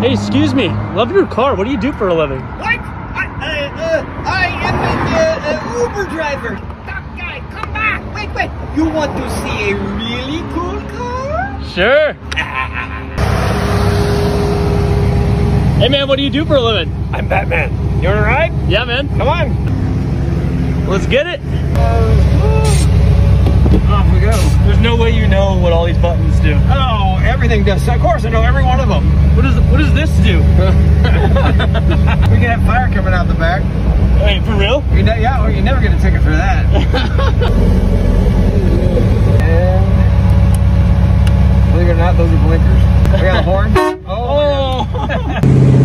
Hey, excuse me. Love your car. What do you do for a living? What? I am an Uber driver. That guy, come back. Wait. You want to see a really cool car? Sure. Hey, man, what do you do for a living? I'm Batman. You wanna ride? Yeah, man. Come on. Let's get it. Off we go. There's no way you know what all these buttons do. Oh, everything does. Of course, I know every one of them. What does this do? We can have fire coming out the back. Wait, for real? Yeah, well, you never get a ticket for that. And believe it or not, those are blinkers. We got a horn. Oh.